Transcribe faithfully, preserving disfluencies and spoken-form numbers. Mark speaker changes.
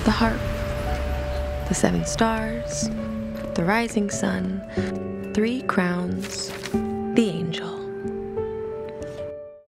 Speaker 1: the harp, the seven stars, the rising sun, three crowns,